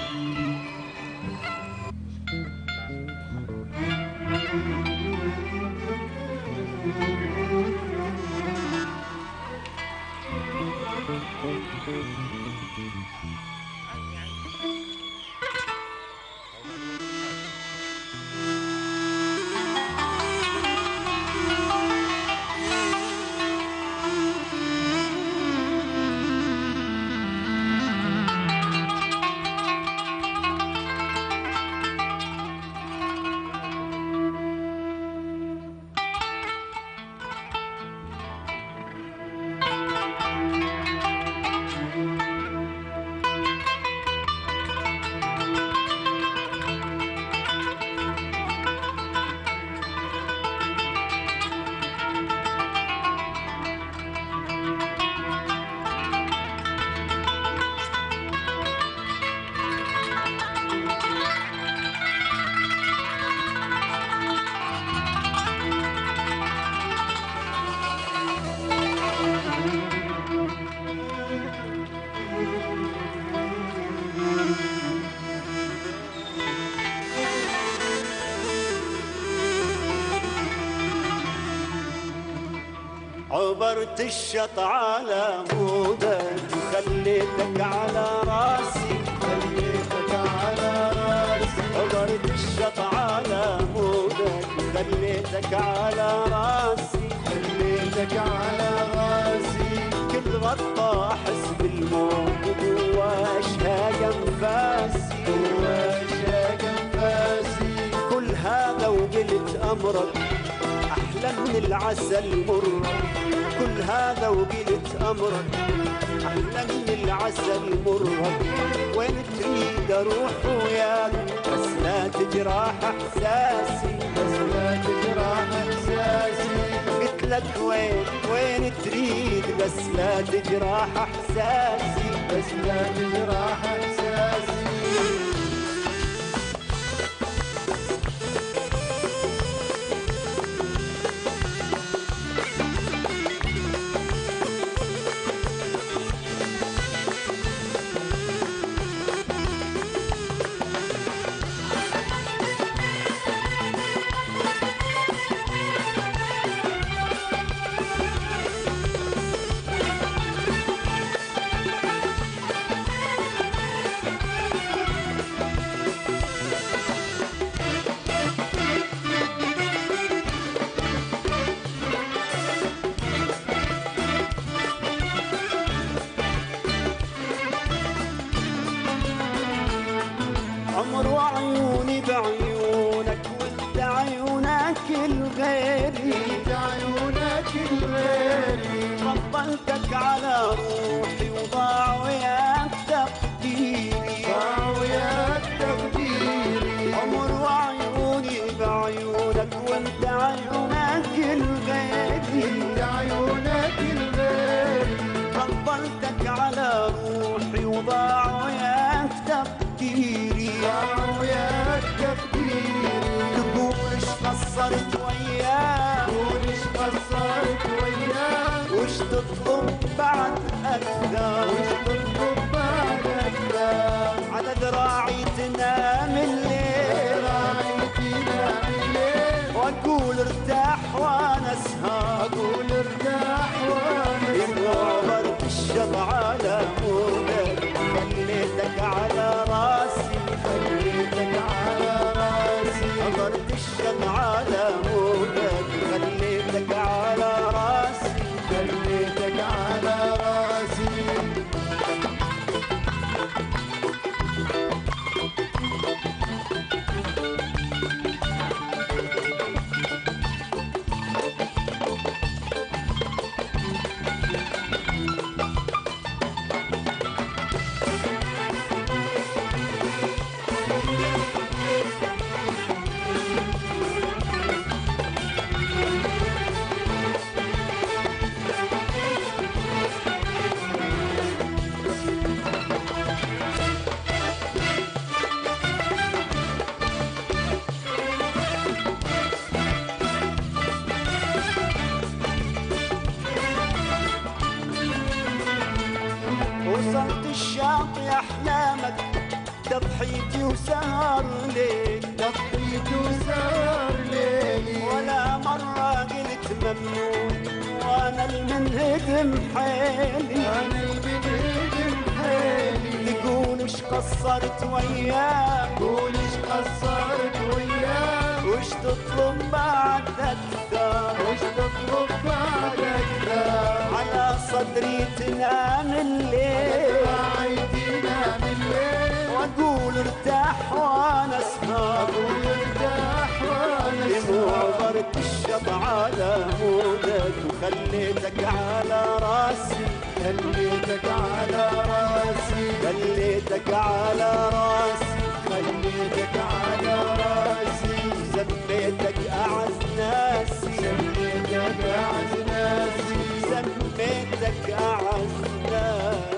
عبرت الشط على مودك وخليتك على راسي، خليتك على راسي. عبرت الشط على مودك وخليتك على راسي، خليتك على راسي. كل غطى احس بالموت وجوا اشهاق انفاسي، جوا اشهاق انفاسي. كل هذا وقلت امرك أحلى من العسل مر، كل هذا وقلت أمرك أحلى من العسل مر. وين تريد أروح وياك بس لا تجرح إحساسي، بس لا تجرح إحساسي. قلت لك وين تريد بس لا تجرح إحساسي، بس لا تجرح إحساسي. عمر وعيوني بعيونك وانت عيونك الغيري، انت عيونك الغيري. فضلتك على روحي وضاع وياك تقديري، ضاع وياك تقديري. عمر وعيوني بعيونك وانت عيونك الغيري، انت عيونك الغيري. فضلتك على روحي وضاع وياك تقديري، وياك تقديري. تقول ايش قصرت وياك، تقول ايش قصرت وياك. وش تطلب بعد اكثر، وش تطلب بعد اكثر. على ذراعي تنام الليل، ذراعي تنام الليل. واقول ارتاح وانا اسهر، اقول ارتاح وانا اسهر. عبرت الشط على مودك خليتك على راسي، خليتك على راسي. عبرت الشط على مودك خليتك على راسي، خليتك على راسي. وصلت الشاطئ أحلامك تضحيتي وسهر ليلي، تضحيتي وسهر ليلي، ولا مرة قلت ممنون وانا المنهدم حيلي، أنا المنهدم حيلي، تقول اش قصرت وياك، قول ايش قصرت وياك، وش تطلب بعد اكثر، وش تطلب بعد أكثر، على صدري تنام الليل، عيدينا من الليل، واقول ارتاح وانا اسهر، أقول ارتاح وأنا دموع أسهر، ضرب الشط على مودك وخليتك على راسي، خليتك على راسي، خليتك على راسي، خليتك على راسي، سميتك أعز ناسي، سميتك أعز ناسي، سميتك أعز ناسي.